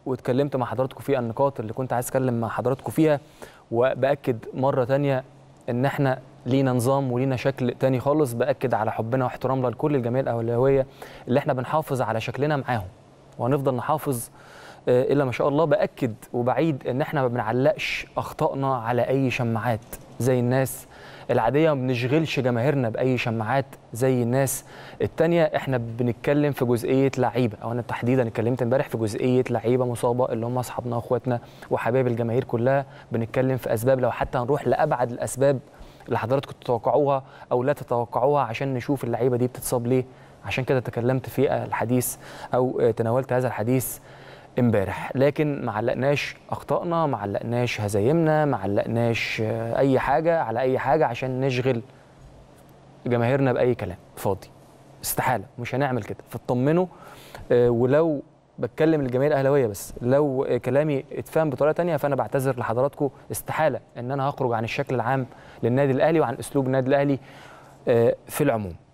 واتكلمت مع حضراتكم في النقاط اللي كنت عايز اتكلم مع حضراتكم فيها، وباكد مره ثانيه ان احنا لينا نظام ولينا شكل تاني خالص. باكد على حبنا واحترامنا لكل الجمعيه الاهلاويه اللي احنا بنحافظ على شكلنا معاهم، وهنفضل نحافظ الا ما شاء الله. باكد وبعيد ان احنا ما بنعلقش اخطائنا على اي شماعات زي الناس العاديه، ما بنشغلش جماهيرنا باي شماعات زي الناس التانيه. احنا بنتكلم في جزئيه لعيبه، او انا تحديدا اتكلمت امبارح في جزئيه لعيبه مصابه اللي هم اصحابنا واخواتنا وحبايب الجماهير كلها. بنتكلم في اسباب، لو حتى هنروح لابعد الاسباب اللي حضراتكم تتوقعوها او لا تتوقعوها، عشان نشوف اللعيبه دي بتتصاب ليه. عشان كده تكلمت في الحديث او تناولت هذا الحديث امبارح، لكن ما علقناش اخطائنا، ما علقناش هزايمنا، ما علقناش اي حاجه على اي حاجه عشان نشغل جماهيرنا باي كلام فاضي. استحاله، مش هنعمل كده، فاطمنوا. ولو بتكلم للجماهير الاهلاويه بس، لو كلامي اتفهم بطريقه ثانيه فانا بعتذر لحضراتكم. استحاله ان انا هخرج عن الشكل العام للنادي الاهلي وعن اسلوب النادي الاهلي في العموم.